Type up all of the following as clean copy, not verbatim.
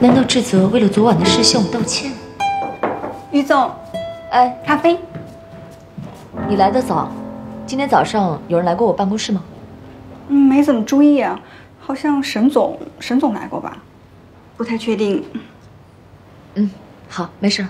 难道志泽为了昨晚的事向我道歉？ 于总， 哎， 咖啡。 你来的早，今天早上有人来过我办公室吗？ 没怎么注意啊，好像沈总来过吧，不太确定。 好，没事。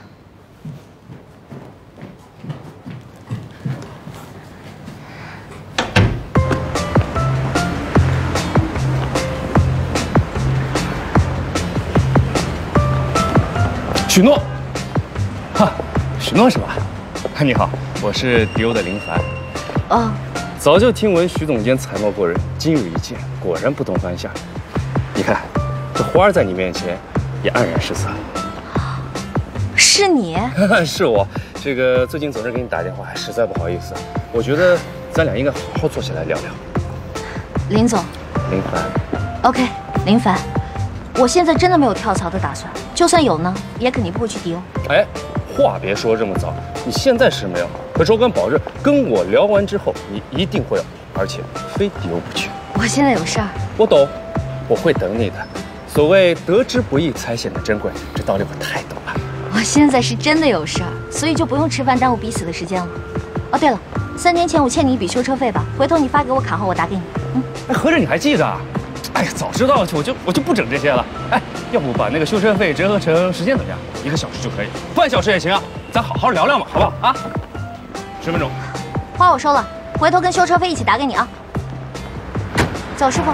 许诺，哈，许诺是吧？你好，我是迪欧的林凡。 哦， 早就听闻许总监才貌过人，今日一见，果然不同凡响。你看，这花儿在你面前也黯然失色。 是你？ 是我。这个最近总是给你打电话，还实在不好意思。我觉得咱俩应该好好坐下来聊聊。 林总， 林凡 ，OK， 林凡，我现在真的没有跳槽的打算，就算有呢，也肯定不会去迪欧。 哎，话别说这么早，你现在是没有，可是我敢保证，跟我聊完之后，你一定会有，而且非迪欧不去。 我现在有事儿。 我懂，我会等你的。所谓得之不易，才显得珍贵，这道理我太懂了。 我现在是真的有事儿，所以就不用吃饭耽误彼此的时间了。哦，对了，3年前我欠你一笔修车费吧，回头你发给我卡号，我打给你。 哎，合着你还记着啊？哎呀，早知道我就不整这些了。哎，要不把那个修车费折合成时间怎么样？1个小时就可以，半小时也行啊。咱好好聊聊嘛，好不好啊？10分钟。 花我收了，回头跟修车费一起打给你啊。走，师傅。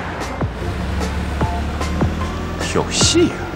有戏啊！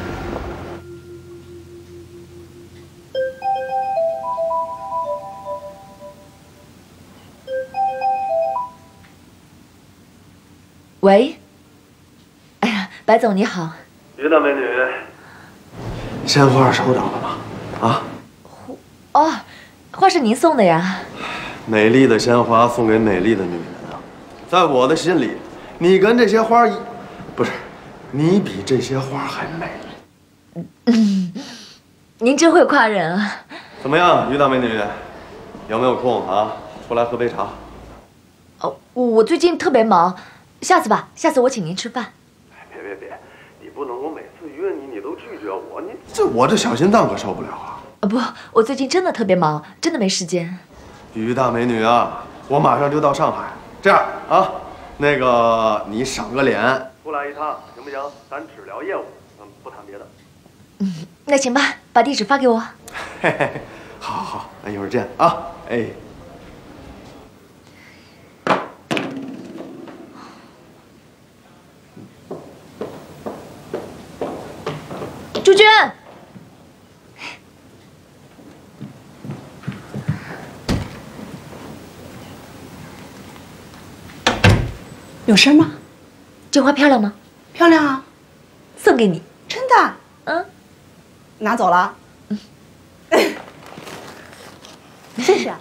喂，哎呀，白总你好。 于大美女，鲜花收到了吗？啊？ 哦，花是您送的呀。 美丽的鲜花送给美丽的女人啊，在我的心里，你跟这些花不是，你比这些花还美。 您真会夸人啊。 怎么样，于大美女，有没有空啊？出来喝杯茶。 哦，我最近特别忙。下次吧，下次我请您吃饭。 别，你不能我每次约你都拒绝我，我这小心脏可受不了啊！ 不，我最近真的特别忙，真的没时间。 于大美女啊，我马上就到上海，这样啊，那个你赏个脸，出来一趟行不行？咱只聊业务，不谈别的。 那行吧，把地址发给我。 嘿嘿，好，那一会儿见啊！哎。 朱娟， 有事吗？ 这花漂亮吗？ 漂亮啊， 送给你。 真的？拿走了。谢谢。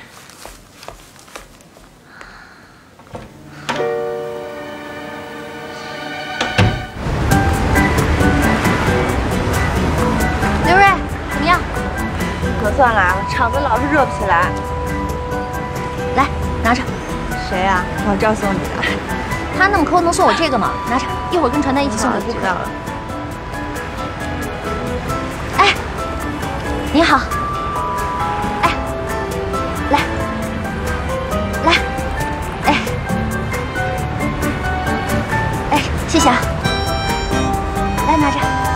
刘瑞，怎么样？ 可算来了，厂子老是热不起来。 来，拿着。 谁呀？老赵送你的。 他那么抠，能送我这个吗？拿着，一会儿跟传单一起送给顾客。 知道了。 哎，你好。哎，来，谢谢啊。来，拿着。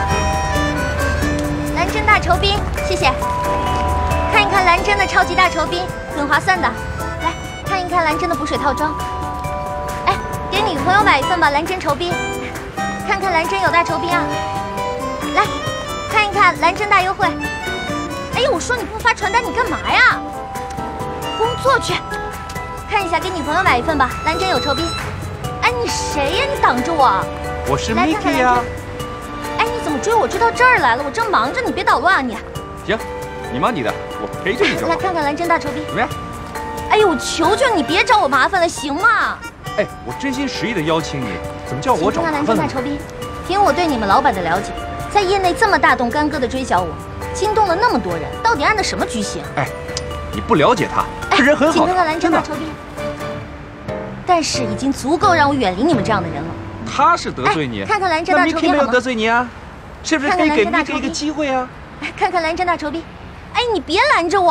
蓝针大酬宾，谢谢。看一看蓝针的超级大酬宾，很划算的。来看一看蓝针的补水套装。哎，给女朋友买一份吧，蓝针酬宾。看看蓝针有大酬宾啊。来看一看蓝针大优惠。哎呀，我说你不发传单，你干嘛呀？工作去。看一下，给女朋友买一份吧，蓝针有酬宾。哎，你谁呀？你挡着我。 我是 Miki 呀。 哎，你怎么追我追到这儿来了？我正忙着，你别捣乱啊你。 行，你忙你的，我陪着你就好。 来看看蓝针大酬宾怎么样？ 哎呦，我求求你别找我麻烦了，行吗？ 哎，我真心实意的邀请你，怎么叫我找麻烦了？ 看看蓝针大酬宾，凭我对你们老板的了解，在业内这么大动干戈的追小我，惊动了那么多人，到底按的什么居心？ 哎，你不了解他，这人很好。 请看看蓝针大酬宾。但是已经足够让我远离你们这样的人了。 他是得罪你， 看看蓝针大酬宾好吗？ 那 Miki 没有得罪你啊？ 是不是可以给你一个机会啊？ 看看蓝针大酬宾。哎，你别拦着我！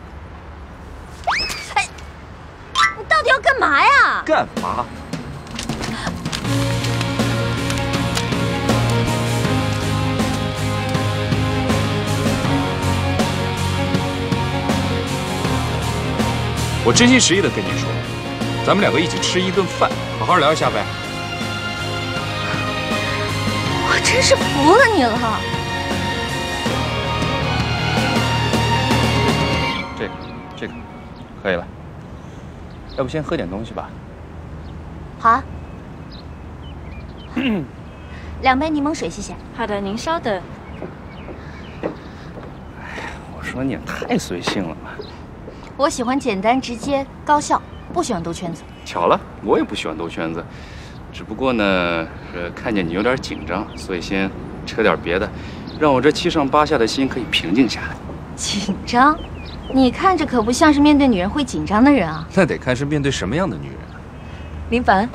哎，你到底要干嘛呀？ 干嘛？我真心实意的跟你说，咱们两个一起吃一顿饭，好好聊一下呗。 我真是服了你了。 这个，可以了。要不先喝点东西吧？ 好啊。2杯柠檬水，谢谢。 好的，您稍等。 我说你也太随性了吧。 我喜欢简单直接、高效，不喜欢兜圈子。 巧了，我也不喜欢兜圈子，只不过呢，看见你有点紧张，所以先扯点别的，让我这7上8下的心可以平静下来。 紧张？你看着可不像是面对女人会紧张的人啊。 那得看是面对什么样的女人。 林凡，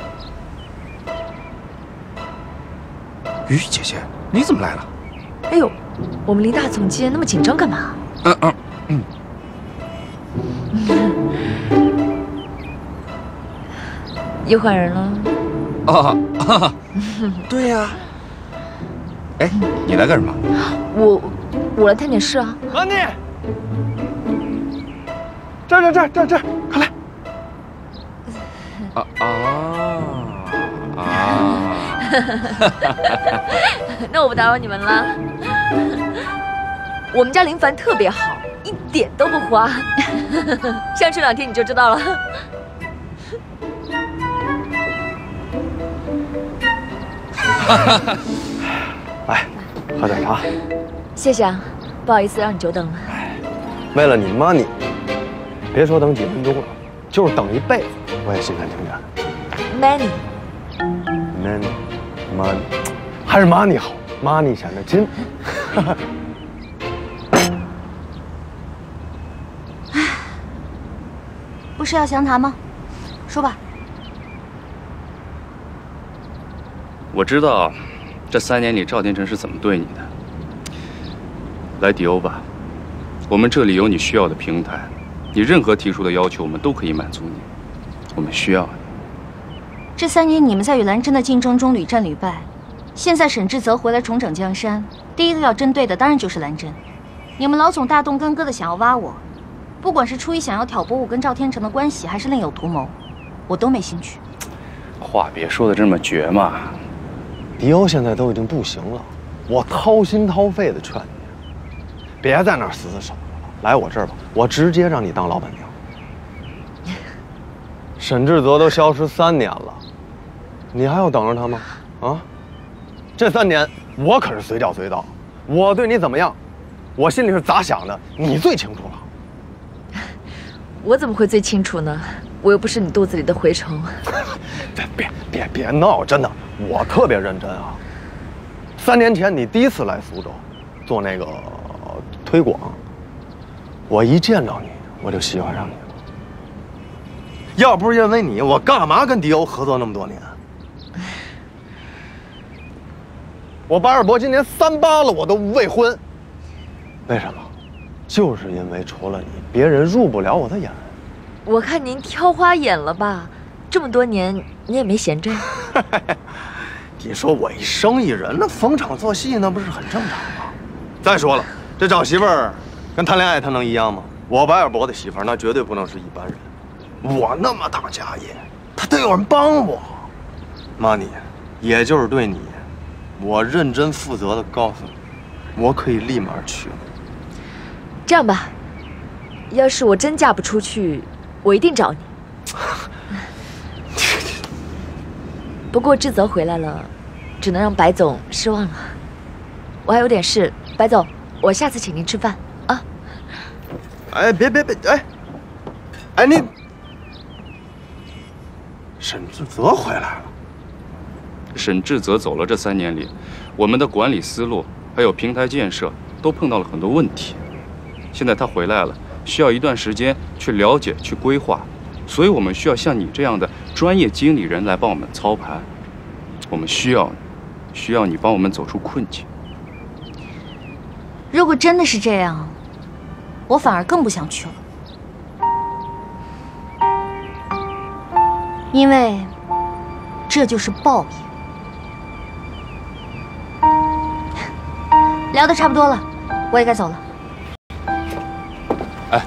于姐姐，你怎么来了？ 哎呦，我们林大总监那么紧张干嘛？又换人了。 对呀。哎，你来干什么？ 我来探点事啊。 安妮，这儿，快来！ 那我不打扰你们了。我们家林凡特别好，一点都不花。相处2天你就知道了。 来，喝点茶。 谢谢啊，不好意思让你久等了。 为了你妈你，别说等几分钟了，就是等一辈子，我也心甘情愿。Money，还是 money 好 ，money 显得亲。 不是要详谈吗？说吧。 我知道，这3年里赵天成是怎么对你的。来迪欧吧，我们这里有你需要的平台，你任何提出的要求，我们都可以满足你。我们需要你。 这3年你们在与蓝针的竞争中屡战屡败，现在沈志泽回来重整江山，第一个要针对的当然就是蓝针。你们老总大动干戈的想要挖我，不管是出于想要挑拨我跟赵天成的关系，还是另有图谋，我都没兴趣。 话别说的这么绝嘛。 迪欧现在都已经不行了，我掏心掏肺的劝你，别在那儿死死守着了，来我这儿吧，我直接让你当老板娘。沈志泽都消失3年了，你还要等着他吗？啊，这3年我可是随叫随到，我对你怎么样，我心里是咋想的，你最清楚了。 我怎么会最清楚呢？我又不是你肚子里的蛔虫。 别闹，真的，我特别认真啊。3年前你第一次来苏州，做那个推广，我一见着你我就喜欢上你了。要不是因为你，我干嘛跟迪欧合作那么多年？我巴尔博今年38了，我都未婚。为什么？就是因为除了你，别人入不了我的眼。 我看您挑花眼了吧？这么多年你也没闲着呀。 你说我一生意人，那逢场作戏，那不是很正常吗？再说了，这找媳妇儿跟谈恋爱，他能一样吗？我白尔博的媳妇儿，那绝对不能是一般人。我那么大家业，他得有人帮我。妈你，也就是对你，我认真负责的告诉你，我可以立马去了。 这样吧，要是我真嫁不出去，我一定找你。不过志泽回来了，只能让白总失望了。我还有点事，白总，我下次请您吃饭啊。 哎，别，哎你，沈志泽回来了。 沈志泽走了这3年里，我们的管理思路还有平台建设都碰到了很多问题。现在他回来了，需要一段时间去了解、去规划，所以我们需要像你这样的专业经理人来帮我们操盘。我们需要你帮我们走出困境。 如果真的是这样，我反而更不想去了，因为这就是报应。聊得差不多了，我也该走了。 哎，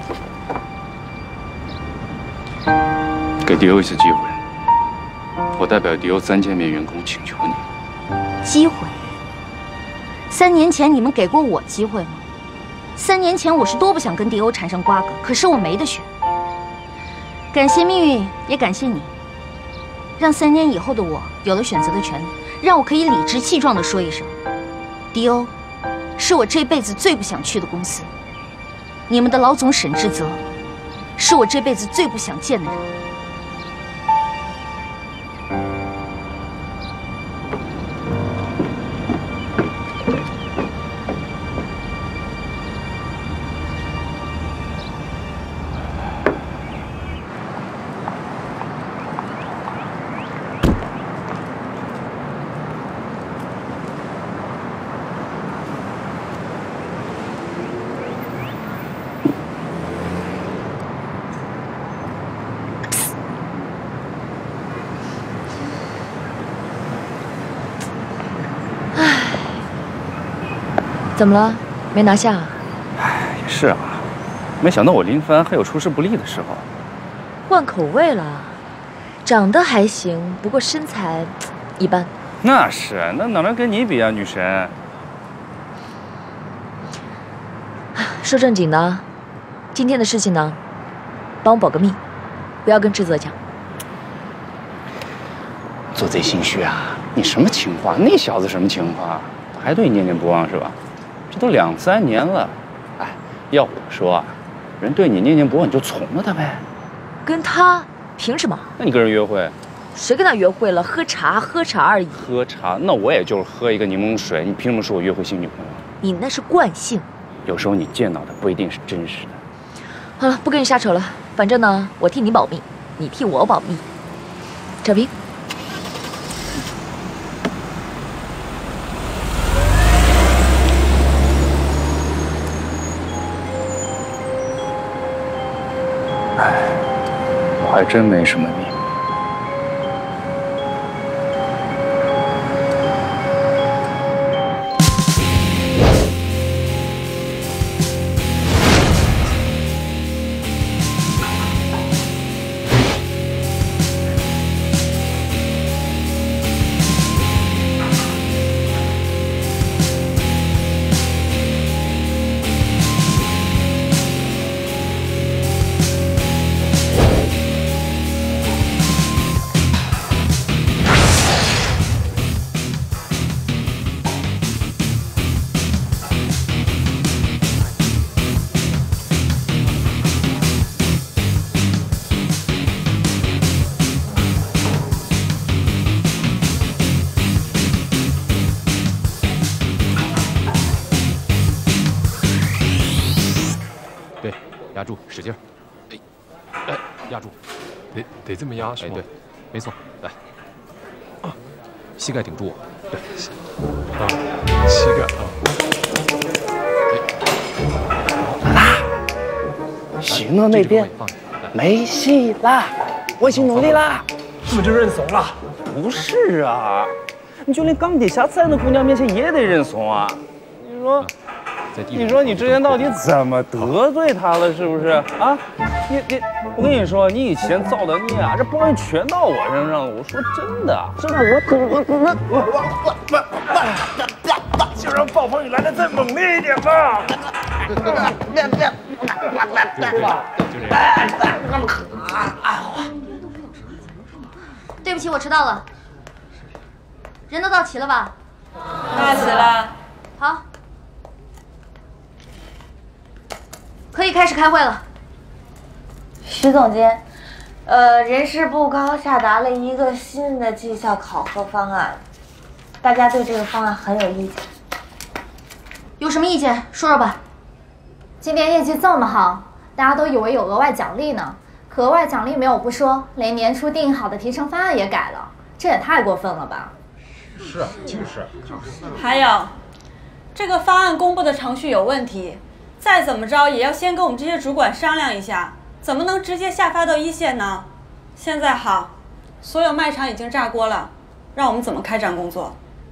给迪欧一次机会，我代表迪欧3千名员工请求你。 机会？3年前你们给过我机会吗？3年前我是多不想跟迪欧产生瓜葛，可是我没得选。感谢命运，也感谢你，让3年以后的我有了选择的权利，让我可以理直气壮地说一声，迪欧是我这辈子最不想去的公司。你们的老总沈志泽是我这辈子最不想见的人。 怎么了？没拿下啊？ 哎，也是啊，没想到我林凡还有出师不利的时候。 换口味了，长得还行，不过身材一般。 那是，那哪能跟你比啊，女神？ 说正经的，今天的事情呢，帮我保个密，不要跟志泽讲。 做贼心虚啊！你什么情况？那小子什么情况？还对你念念不忘是吧？这都2、3年了，哎，要我说啊，人对你念念不忘，你就从了他呗。 跟他凭什么？ 那你跟人约会？ 谁跟他约会了？喝茶而已。 喝茶？那我也就是喝一个柠檬水，你凭什么说我约会新女朋友？ 你那是惯性。 有时候你见到的不一定是真实的。 好了，不跟你瞎扯了，反正呢，我替你保密，你替我保密。扯平。我还真没什么秘密。 压住，使劲儿！哎，压住，得这么压是吗？哎，对，没错，来，膝盖顶住，对，膝盖啊。行了，那边没戏啦，我已经努力啦。 这么就认怂了？ 不是啊，你就连钢铁侠3的姑娘面前也得认怂啊！你说你之前到底怎么得罪他了？是不是啊？我跟你说，你以前造的孽啊，这报应全到我身上了。我说真的，真的， 就让暴风雨来得再猛烈一点吧。 就这样。 对不起，我迟到了。人都到齐了吧？ 到齐了。 好。可以开始开会了。 徐总监，人事部刚刚下达了一个新的绩效考核方案，大家对这个方案很有意见。 有什么意见说说吧。 今年业绩这么好，大家都以为有额外奖励呢，可额外奖励没有不说，连年初定好的提成方案也改了，这也太过分了吧？ 是啊，就是。 还有， 这个方案公布的程序有问题，再怎么着也要先跟我们这些主管商量一下，怎么能直接下发到一线呢？现在好，所有卖场已经炸锅了，让我们怎么开展工作？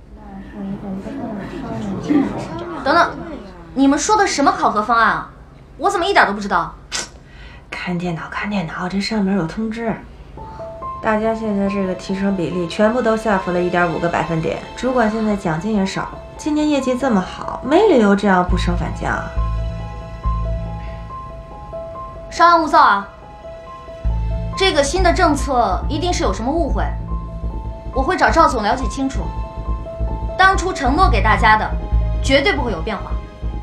等等，你们说的什么考核方案啊？我怎么一点都不知道？ 看电脑，看电脑，这上面有通知。大家现在这个提成比例全部都下浮了1.5个百分点，主管现在奖金也少，今年业绩这么好，没理由这样不升反降啊！ 稍安勿躁啊！这个新的政策一定是有什么误会，我会找赵总了解清楚。当初承诺给大家的，绝对不会有变化。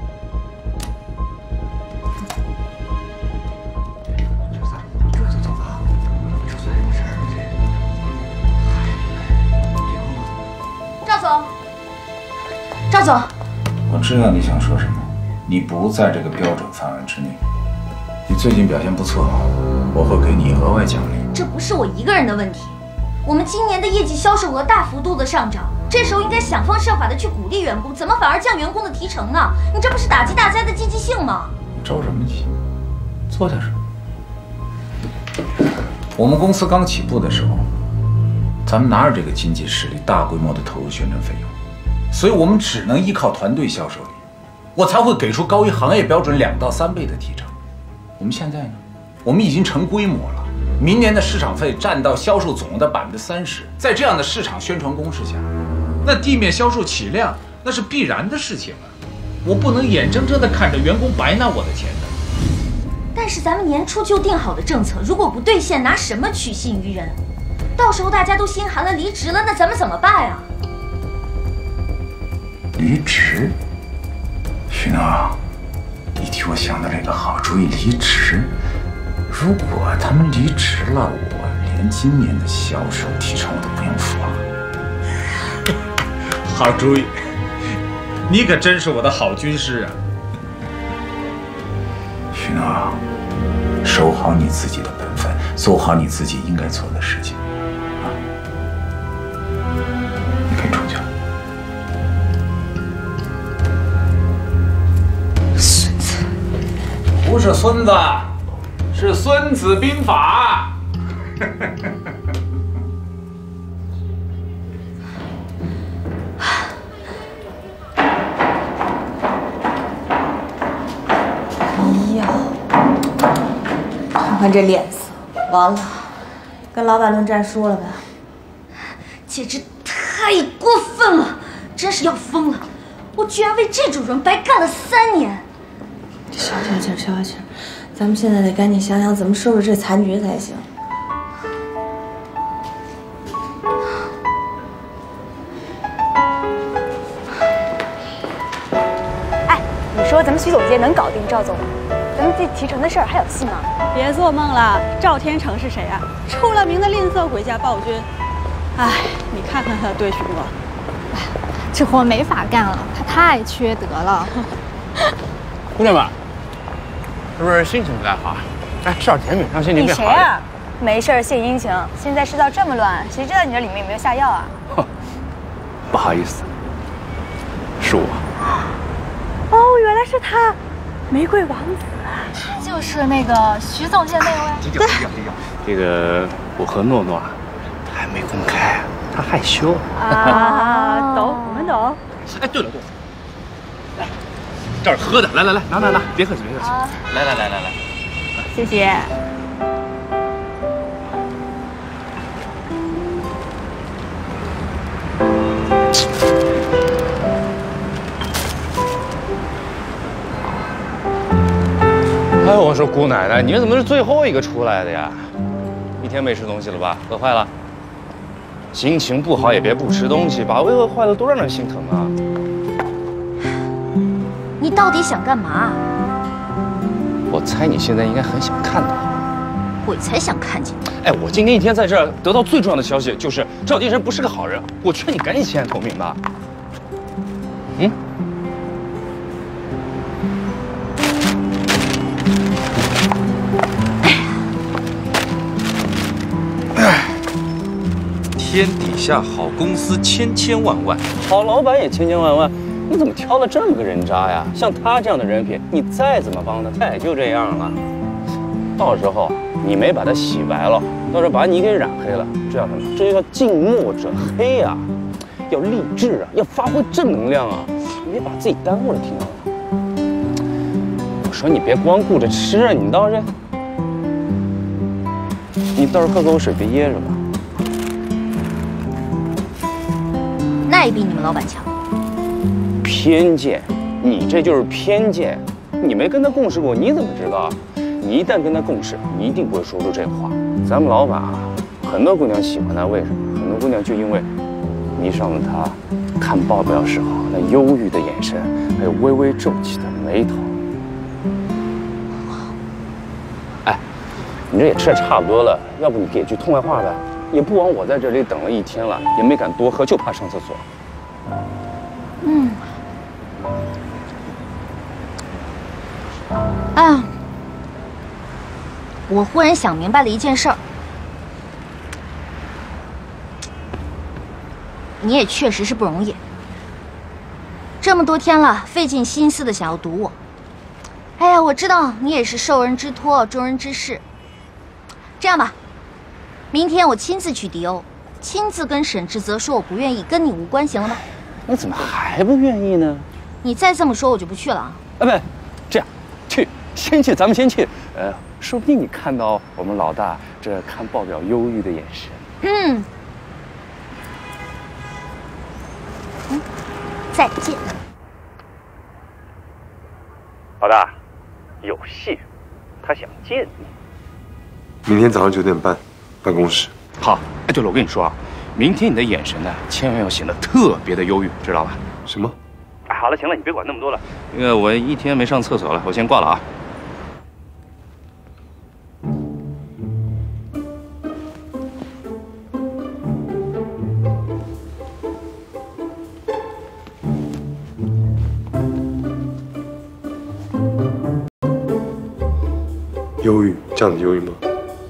赵总， 我知道你想说什么，你不在这个标准范围之内。你最近表现不错，我会给你额外奖励。 这不是我一个人的问题，我们今年的业绩销售额大幅度的上涨，这时候应该想方设法的去鼓励员工，怎么反而降员工的提成呢？你这不是打击大家的积极性吗？ 你着什么急？坐下说。我们公司刚起步的时候，咱们哪有这个经济实力大规模的投入宣传费用？所以我们只能依靠团队销售力，我才会给出高于行业标准2到3倍的提成。我们现在呢，我们已经成规模了，明年的市场费占到销售总额的30%。在这样的市场宣传攻势下，那地面销售起量那是必然的事情啊！我不能眼睁睁地看着员工白拿我的钱的。 但是咱们年初就定好的政策，如果不兑现，拿什么取信于人？到时候大家都心寒了，离职了，那咱们怎么办呀？ 离职，许诺，你替我想到了一个好主意。离职，如果他们离职了，我连今年的销售提成我都不用付了。好主意，你可真是我的好军师啊！许诺，守好你自己的本分，做好你自己应该做的事情啊！你可以出去了。不是孙子，是《孙子兵法》。 哎呀，看看这脸色，完了，跟老板论战输了呗。 简直太过分了，真是要疯了！我居然为这种人白干了3年。 消消气，消消气，咱们现在得赶紧想想怎么收拾这残局才行。 哎，你说咱们徐总监能搞定赵总吗？咱们这提成的事儿还有戏吗？ 别做梦了，赵天成是谁啊？出了名的吝啬鬼家暴君。哎，你看看他的对许诺。 哎，这活没法干了，他太缺德了。 姑娘们，是不是心情不太好？哎，吃点甜品让心情变好。 你谁啊？没事献殷勤。现在世道这么乱，谁知道你这里面有没有下药啊？ 不好意思，是我。 哦，原来是他，玫瑰王子。 他就是那个徐总监那位。 对，这个我和诺诺还没公开，他害羞。 啊，懂，我们懂。 哎，对了，来。这儿喝的，来，拿，别客气，别客气。来， 谢谢。 哎，我说姑奶奶，你们怎么是最后一个出来的呀？一天没吃东西了吧？饿坏了？心情不好也别不吃东西，把胃饿坏了多让人心疼啊！ 你到底想干嘛？ 我猜你现在应该很想看到我才想看见你。 哎，我今天一天在这儿得到最重要的消息就是赵金生不是个好人，我劝你赶紧弃暗投明吧。嗯。 天底下好公司千千万万， 好老板也千千万万， 你怎么挑了这么个人渣呀？像他这样的人品，你再怎么帮他，他也就这样了。到时候你没把他洗白了，到时候把你给染黑了，这叫什么？这叫近墨者黑啊！要励志啊，要发挥正能量啊！你别把自己耽误了，听到吗？我说你别光顾着吃啊，你倒是，你倒是喝口水，别噎着吧。 那也比你们老板强。 偏见，你这就是偏见。你没跟他共事过，你怎么知道？你一旦跟他共事，你一定不会说出这话。咱们老板啊，很多姑娘喜欢他，为什么？很多姑娘就因为迷上了他看报表时候那忧郁的眼神，还有微微皱起的眉头。哎，你这也吃的差不多了，要不你给句痛快话呗？也不枉我在这里等了1天了，也没敢多喝，就怕上厕所。 嗯。啊，我忽然想明白了一件事儿。你也确实是不容易，这么多天了，费尽心思的想要堵我。哎呀，我知道你也是受人之托，忠人之事。这样吧，明天我亲自去迪欧，亲自跟沈志泽说我不愿意，跟你无关，行了吧？ 你怎么还不愿意呢？ 你再这么说，我就不去了啊！ 不，这样，先去，咱们先去。说不定你看到我们老大这看报表忧郁的眼神。 再见。 老大，有戏，他想见你。 明天早上9点半，办公室。 好。哎，对了，我跟你说啊，明天你的眼神呢，千万要显得特别的忧郁，知道吧？ 什么？ 哎，好了，行了，你别管那么多了。那个，我1天没上厕所了，我先挂了啊。 忧郁，这样的忧郁吗？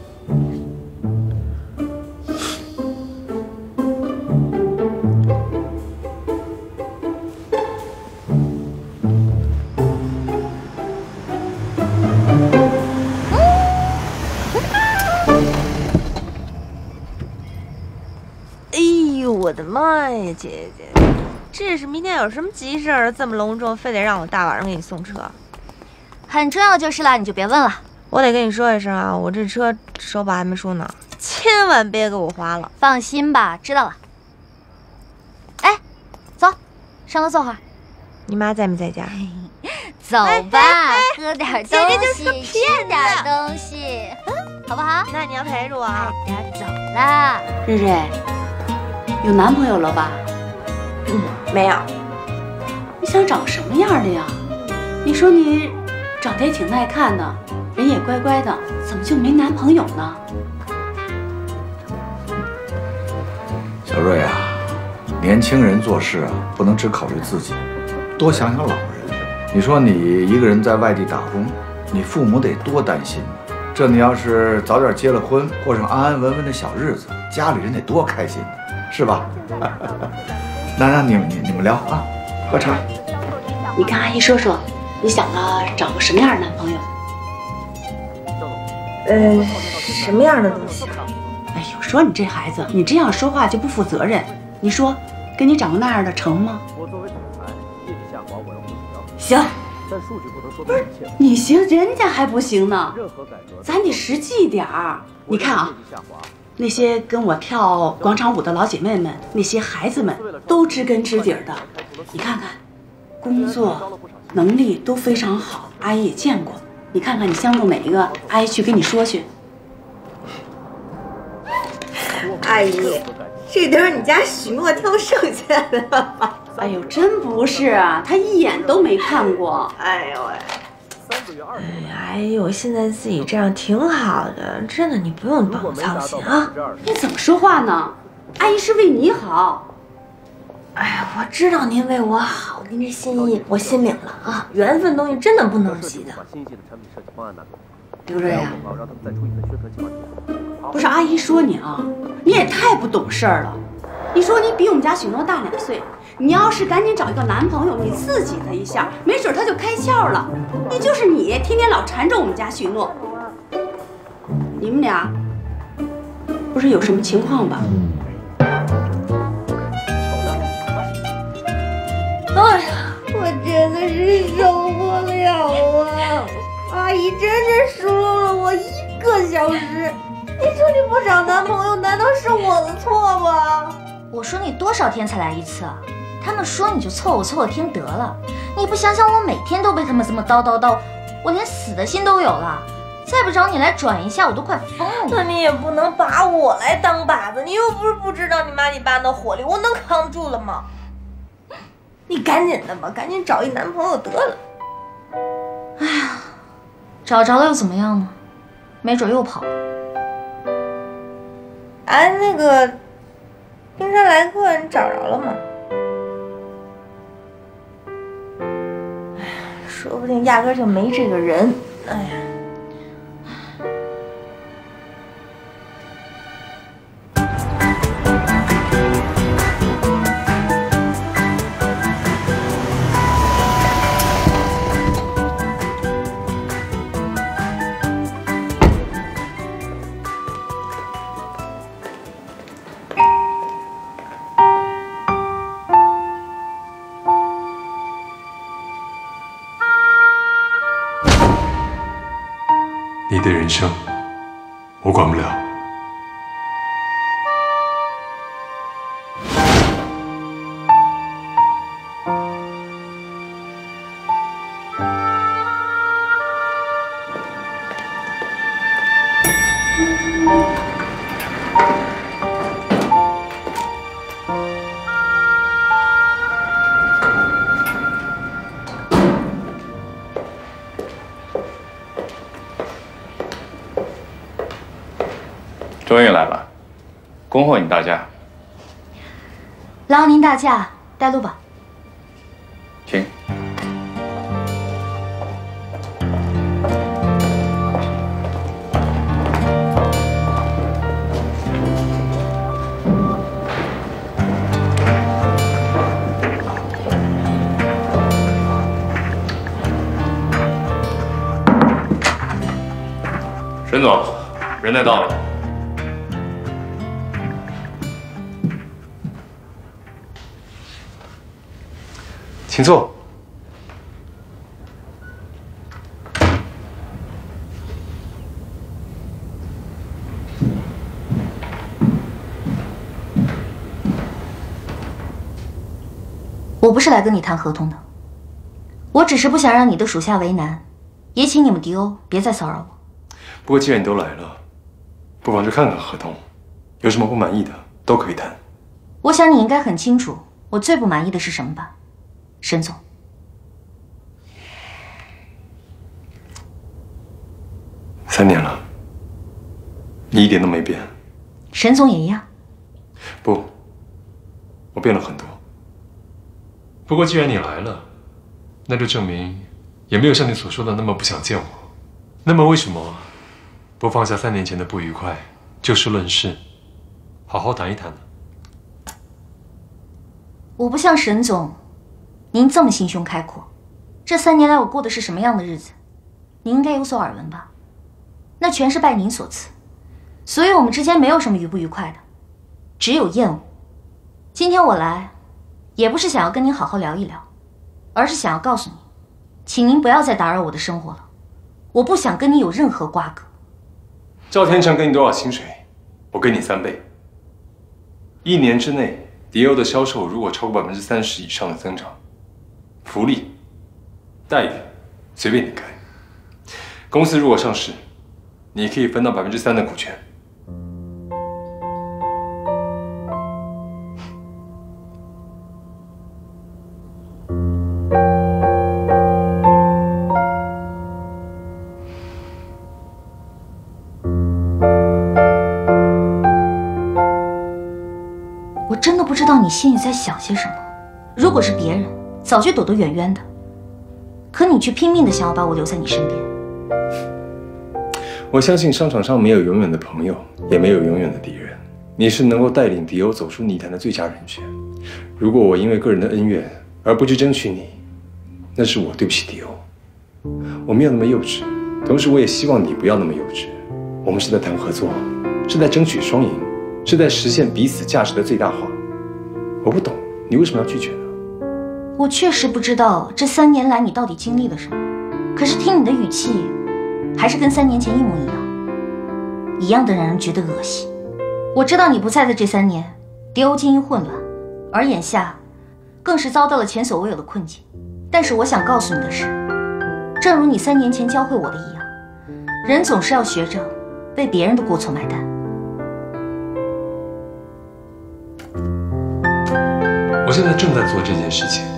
哎呦，我的妈呀，姐姐，这是明天有什么急事儿？这么隆重，非得让我大晚上给你送车？ 很重要就是了，你就别问了。 我得跟你说一声啊，我这车首保还没出呢，千万别给我划了。 放心吧，知道了。哎，走，上楼坐会儿。 你妈在没在家？ 走吧，喝点东西，吃点东西，好不好？ 那你要陪着我啊。 快点走啦。 瑞瑞，有男朋友了吧？ 没有。 你想找个什么样的呀？你说你长得也挺耐看的，人也乖乖的，怎么就没男朋友呢？ 小瑞啊，年轻人做事啊，不能只考虑自己，多想想老人。你说你一个人在外地打工，你父母得多担心。这你要是早点结了婚，过上安安稳稳的小日子，家里人得多开心，是吧？那让你们聊啊，喝茶。 你跟阿姨说说，你想了找个什么样的男朋友？ 什么样的东西？ 哎呦，说你这孩子，你这样说话就不负责任。你说，给你找个那样的成吗？行，不是你行，人家还不行呢。咱得实际点儿。你看啊，那些跟我跳广场舞的老姐妹们，那些孩子们都知根知底的。你看看，工作能力都非常好，阿姨也见过。你看看你相中哪一个，阿姨去跟你说去。 阿姨，这都是你家许诺挑剩下的吧？ 哎呦，真不是啊，他一眼都没看过。 哎呦喂！哎呦，我现在自己这样挺好的，真的，你不用帮我操心啊。 你怎么说话呢？阿姨是为你好。 哎呀，我知道您为我好，您这心意我心领了啊。缘分东西真的不能急的。 刘瑞啊， 不是阿姨说你啊，你也太不懂事儿了。你说你比我们家许诺大2岁，你要是赶紧找一个男朋友，你刺激他一下，没准他就开窍了。你就是你，天天老缠着我们家许诺。你们俩不是有什么情况吧？ 哎呀，我真的是受不了啊！阿姨真的疏漏了我1个小时。你说你不找男朋友，难道是我的错吗？ 我说你多少天才来一次啊？他们说你就凑合凑合听得了。你不想想我每天都被他们这么叨叨叨，我连死的心都有了。再不找你来转一下，我都快疯了。 那你也不能把我来当靶子，你又不是不知道你妈你爸那火力，我能扛住了吗？你赶紧的吧，赶紧找一男朋友得了。 哎呀，找着了又怎么样呢？没准又跑了。 哎，那个冰山来客你找着了吗？哎呀，说不定压根就没这个人。哎呀。 你的人生，我管不了。 终于来了，恭候你大驾。 劳您大驾，带路吧。 停。沈总，人带到了。 请坐。 我不是来跟你谈合同的，我只是不想让你的属下为难，也请你们迪欧别再骚扰我。 不过既然你都来了，不妨去看看合同，有什么不满意的都可以谈。 我想你应该很清楚，我最不满意的是什么吧，沈总。 3年了，你一点都没变。 沈总也一样。 不，我变了很多。不过既然你来了，那就证明也没有像你所说的那么不想见我。那么为什么不放下3年前的不愉快，就事论事，好好谈一谈呢？ 我不像沈总，您这么心胸开阔。这3年来我过的是什么样的日子，您应该有所耳闻吧？那全是拜您所赐，所以我们之间没有什么愉不愉快的，只有厌恶。今天我来，也不是想要跟您好好聊一聊，而是想要告诉你，请您不要再打扰我的生活了，我不想跟你有任何瓜葛。 赵天成给你多少薪水？我给你3倍。1年之内，迪欧的销售如果超过30%以上的增长，福利、待遇随便你开。公司如果上市，你可以分到3%的股权。 我真的不知道你心里在想些什么。如果是别人，早就躲得远远的，可你却拼命的想要把我留在你身边。 我相信商场上没有永远的朋友，也没有永远的敌人。你是能够带领迪欧走出泥潭的最佳人选。如果我因为个人的恩怨而不去争取你，那是我对不起迪欧。我没有那么幼稚，同时我也希望你不要那么幼稚。我们是在谈合作，是在争取双赢，是在实现彼此价值的最大化。我不懂你为什么要拒绝呢？ 我确实不知道这3年来你到底经历了什么，可是听你的语气，还是跟3年前一模一样的让人觉得恶心。我知道你不在的这3年，迪欧经营混乱，而眼下更是遭到了前所未有的困境。但是我想告诉你的是，正如你3年前教会我的一样，人总是要学着为别人的过错买单。 我现在正在做这件事情。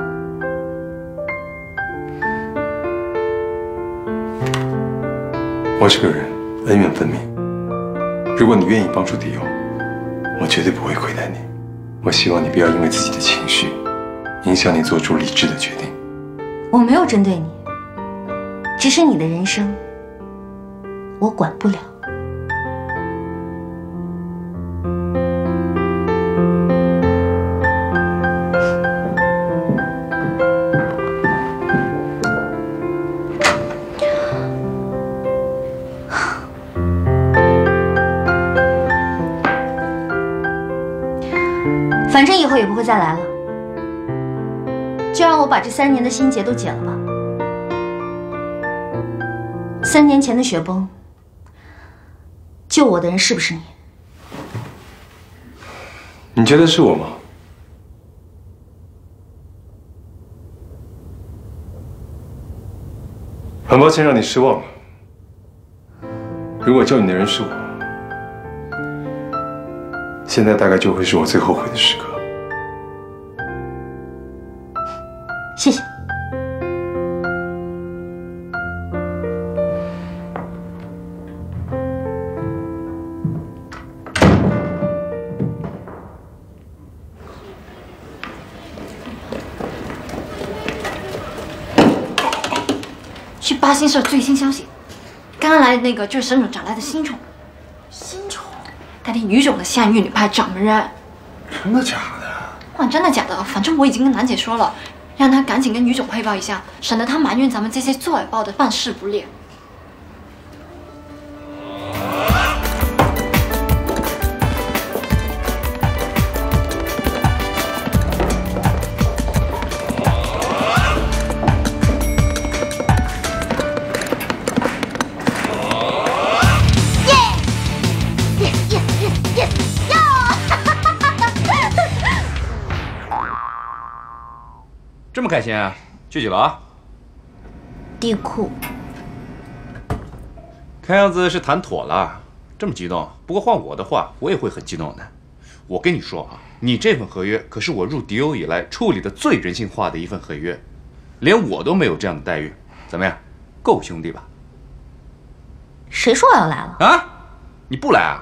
我这个人恩怨分明，如果你愿意帮助迪欧，我绝对不会亏待你。我希望你不要因为自己的情绪影响你做出理智的决定。 我没有针对你，只是你的人生我管不了。反正以后也不会再来了，就让我把这3年的心结都解了吧。3年前的雪崩，救我的人是不是你？ 你觉得是我吗？很抱歉让你失望了。如果救你的人是我，现在大概就会是我最后悔的时刻。 谢谢。 去八星社最新消息，刚刚来的那个就是沈总找来的新宠。新宠？代替于总的现役女派掌门人。 真的假的？ 哇，真的假的？反正我已经跟兰姐说了，让她赶紧跟于总汇报一下，省得她埋怨咱们这些做尾报的办事不力。 这么开心啊？去几楼啊？ 地库。 看样子是谈妥了，这么激动。不过换我的话，我也会很激动的。我跟你说啊，你这份合约可是我入迪欧以来处理的最人性化的一份合约，连我都没有这样的待遇，怎么样？够兄弟吧？ 谁说我要来了？ 啊？你不来啊？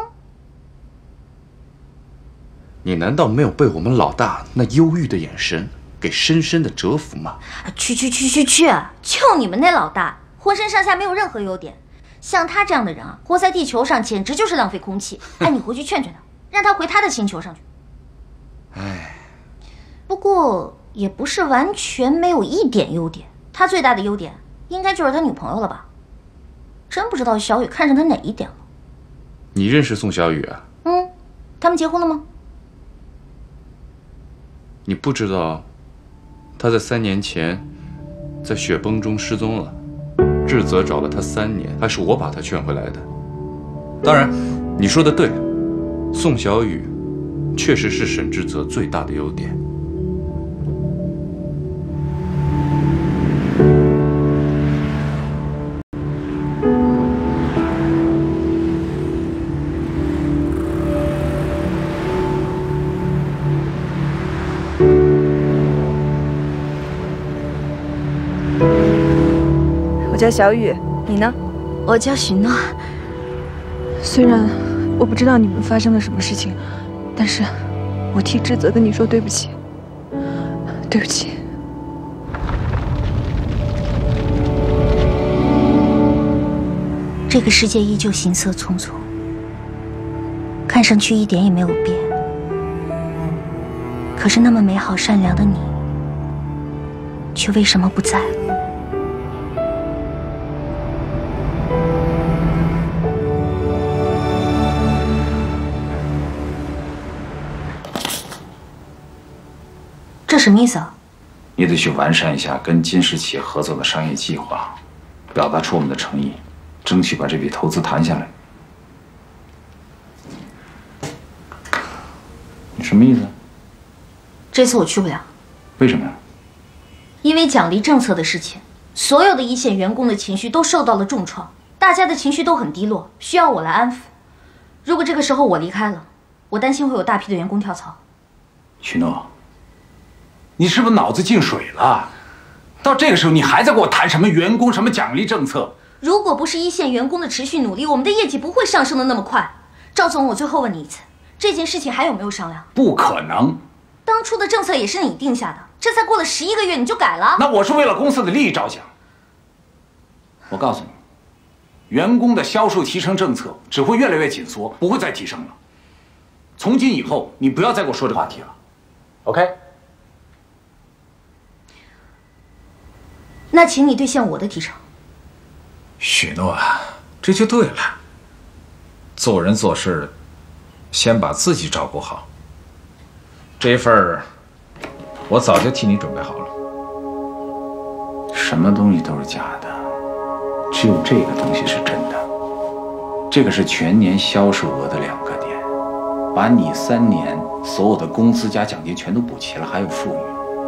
你难道没有被我们老大那忧郁的眼神给深深的折服吗？ 去！就你们那老大，浑身上下没有任何优点，像他这样的人啊，活在地球上简直就是浪费空气。哎，你回去劝劝他，让他回他的星球上去。 哎， 不过也不是完全没有一点优点，他最大的优点应该就是他女朋友了吧？真不知道小雨看上他哪一点了。 你认识宋小雨啊？ 他们结婚了吗？ 你不知道，他在3年前在雪崩中失踪了，志泽找了他3年，还是我把他劝回来的。当然，你说的对，宋小雨确实是沈志泽最大的优点。 我叫小雨，你呢？ 我叫许诺。 虽然我不知道你们发生了什么事情，但是我替志泽跟你说对不起，对不起。 这个世界依旧行色匆匆，看上去一点也没有变。可是那么美好善良的你，却为什么不在了？这什么意思啊？ 你得去完善一下跟金氏企业合作的商业计划，表达出我们的诚意，争取把这笔投资谈下来。你什么意思？ 这次我去不了。 为什么呀？ 因为奖励政策的事情，所有的一线员工的情绪都受到了重创，大家的情绪都很低落，需要我来安抚。如果这个时候我离开了，我担心会有大批的员工跳槽。 许诺，你是不是脑子进水了？到这个时候你还在给我谈什么员工、什么奖励政策？ 如果不是一线员工的持续努力，我们的业绩不会上升的那么快。赵总，我最后问你一次，这件事情还有没有商量？ 不可能。 当初的政策也是你定下的，这才过了11个月你就改了？ 那我是为了公司的利益着想。我告诉你，员工的销售提成政策只会越来越紧缩，不会再提升了。从今以后，你不要再给我说这话题了。OK？ 那请你兑现我的提成。 许诺啊，这就对了。做人做事，先把自己照顾好。这一份儿，我早就替你准备好了。什么东西都是假的，只有这个东西是真的。这个是全年销售额的2个点，把你3年所有的工资加奖金全都补齐了，还有富裕。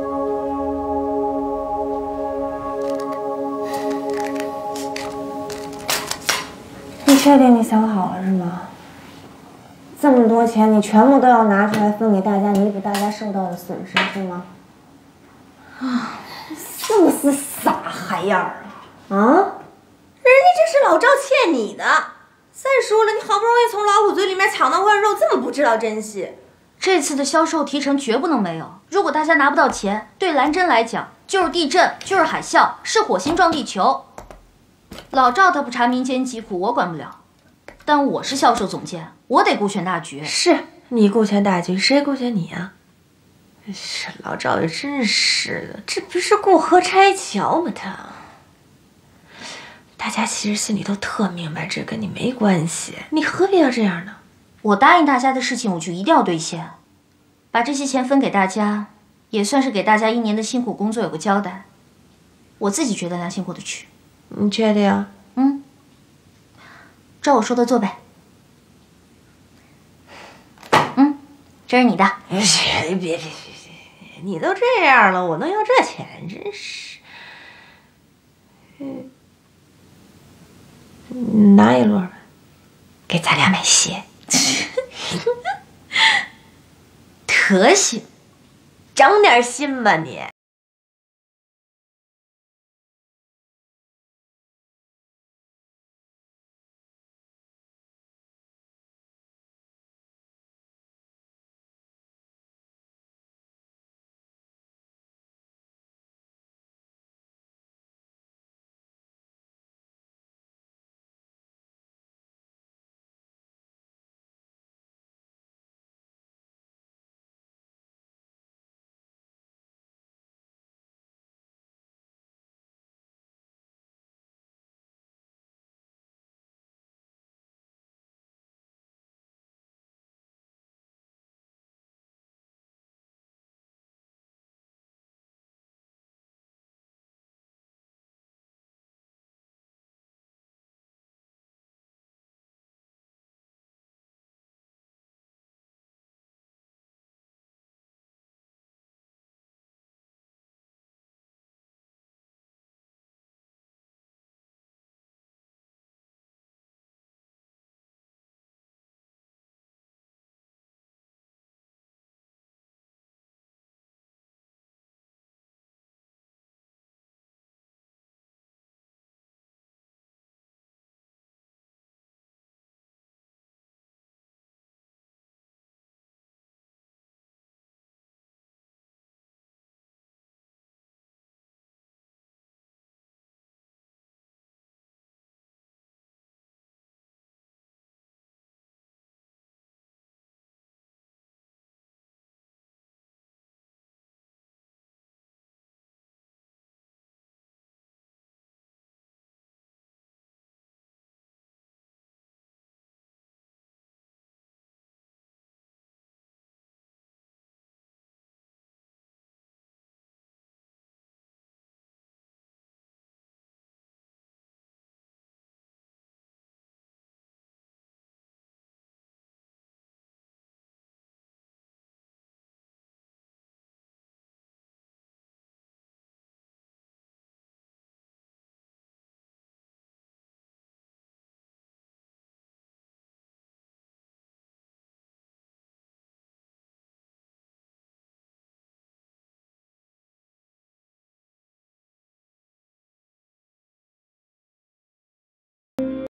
你确定你想好了是吗？这么多钱，你全部都要拿出来分给大家，弥补大家受到的损失是吗？啊，是不是傻孩样啊？啊！人家这是老赵欠你的。再说了，你好不容易从老虎嘴里面抢到块肉，这么不知道珍惜。 这次的销售提成绝不能没有。如果大家拿不到钱，对蓝针来讲就是地震，就是海啸，是火星撞地球。老赵他不查民间疾苦，我管不了。但我是销售总监，我得顾全大局。 是你顾全大局，谁顾全你啊？这老赵也真是的，这不是过河拆桥吗？大家其实心里都特明白，这跟你没关系，你何必要这样呢？ 我答应大家的事情，我就一定要兑现。把这些钱分给大家，也算是给大家1年的辛苦工作有个交代。我自己觉得良心过得去。 你确定？ 嗯。照我说的做呗。嗯，这是你的。 别，你都这样了，我能要这钱？真是。拿一摞吧，给咱俩买鞋。特行，长点心吧你。